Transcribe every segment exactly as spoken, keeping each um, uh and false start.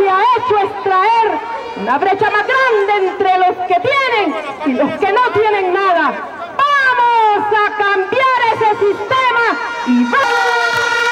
que ha hecho es traer una brecha más grande entre los que tienen y los que no tienen nada. ¡Vamos a cambiar ese sistema y vamos!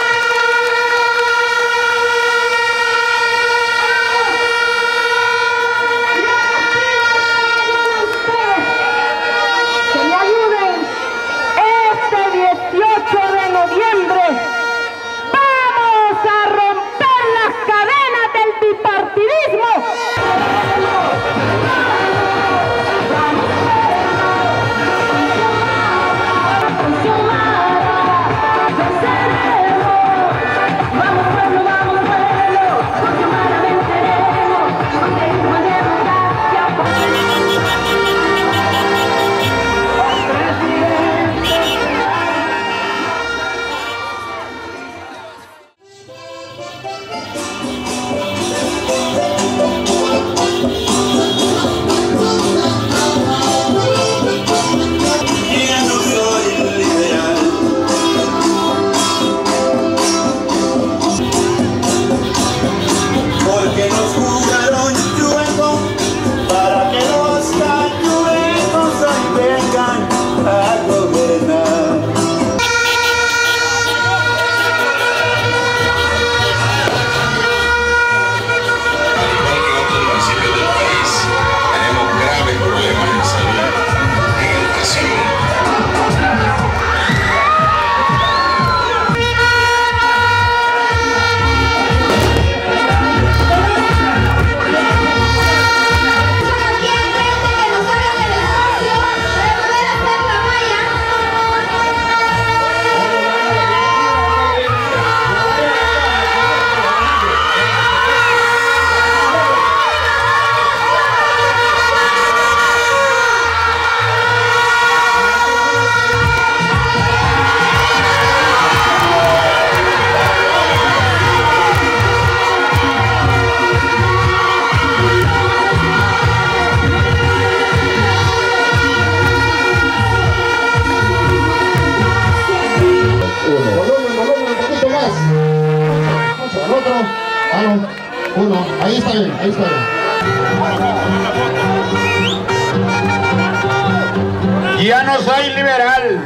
Uno, ahí está bien, ahí está bien. Ya no soy liberal.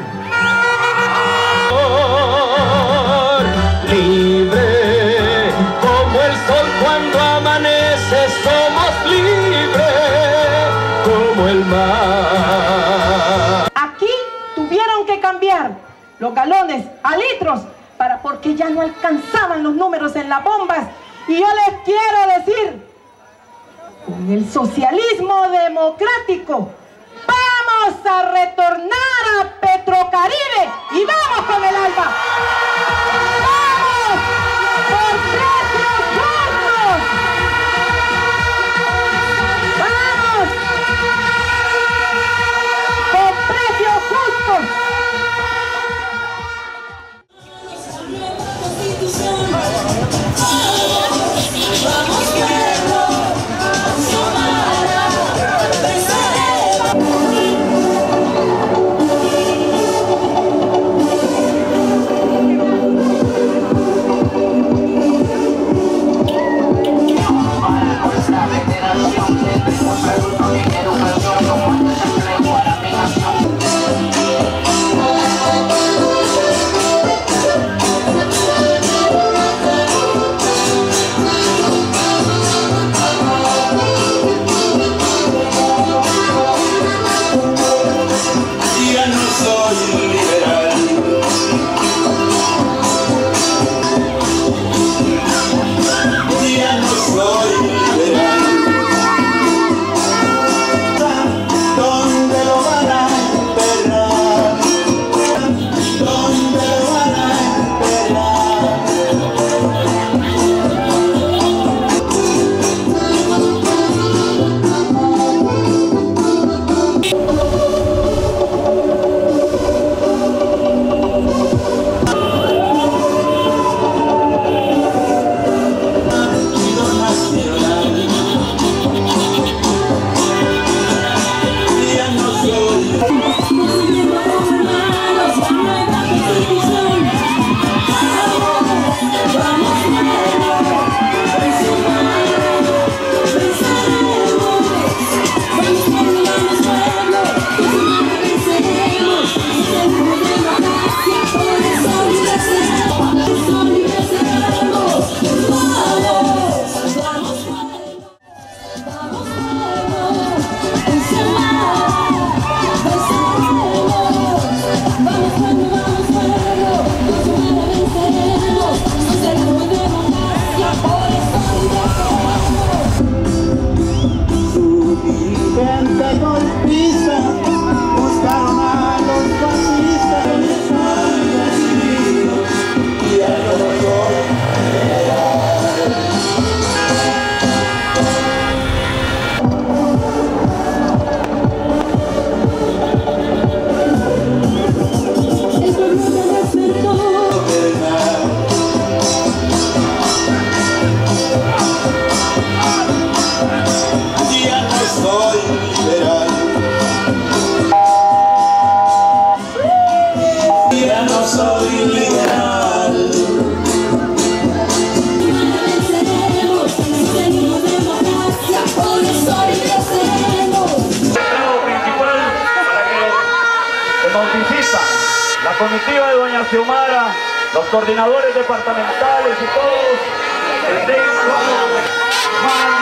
Libre como el sol cuando amanece, somos libres como el mar. Aquí tuvieron que cambiar los galones a litros para porque ya no alcanzaban los números en las bombas. Y yo les quiero decir, con el socialismo democrático, vamos a retornar a Petrocaribe y vamos con el ALBA. ¡Vamos! ¡Por precios justos! ¡Vamos! ¡Con precios justos! la comitiva de doña Xiomara, los coordinadores departamentales y todos, estén con